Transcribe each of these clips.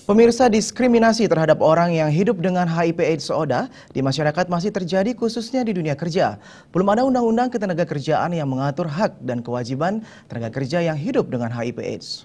Pemirsa, diskriminasi terhadap orang yang hidup dengan HIV/AIDS ODA di masyarakat masih terjadi khususnya di dunia kerja. Belum ada undang-undang ketenagakerjaan yang mengatur hak dan kewajiban tenaga kerja yang hidup dengan HIV/AIDS.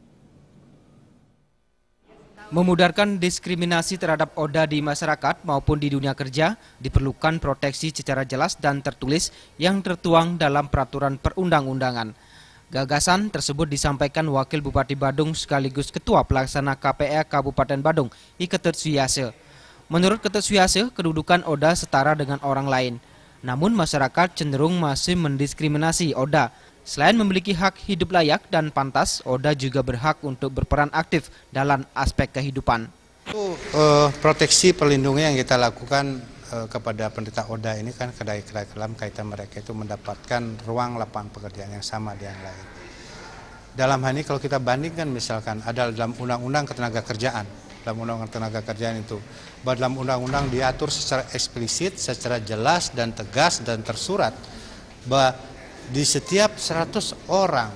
Memudarkan diskriminasi terhadap ODA di masyarakat maupun di dunia kerja diperlukan proteksi secara jelas dan tertulis yang tertuang dalam peraturan perundang-undangan. Gagasan tersebut disampaikan Wakil Bupati Badung sekaligus Ketua Pelaksana KPA Kabupaten Badung, I Ketut Suyase. Menurut Ketut Suyase, kedudukan ODA setara dengan orang lain. Namun masyarakat cenderung masih mendiskriminasi ODA. Selain memiliki hak hidup layak dan pantas, ODA juga berhak untuk berperan aktif dalam aspek kehidupan. Itu proteksi perlindungan yang kita lakukan kepada penderita ODA ini kan dalam kaitan mereka itu mendapatkan ruang lapangan pekerjaan yang sama dengan yang lain. Dalam hal ini kalau kita bandingkan misalkan ada dalam undang-undang ketenagakerjaan, dalam undang-undang ketenagakerjaan itu, bahwa dalam undang-undang diatur secara eksplisit, secara jelas dan tegas dan tersurat bahwa di setiap 100 orang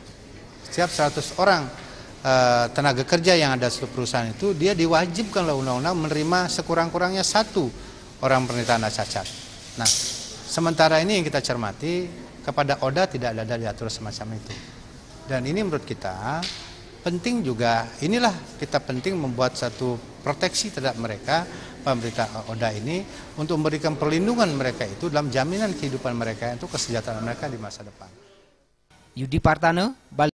tenaga kerja yang ada di perusahaan itu, dia diwajibkan oleh undang-undang menerima sekurang-kurangnya 1 orang penderita cacat. Nah, sementara ini yang kita cermati, kepada ODA tidak ada diatur semacam itu. Dan ini menurut kita penting juga, inilah kita penting membuat satu proteksi terhadap mereka, penderita ODA ini, untuk memberikan perlindungan mereka itu dalam jaminan kehidupan mereka, itu kesejahteraan mereka di masa depan. Yudi Partane, Bali.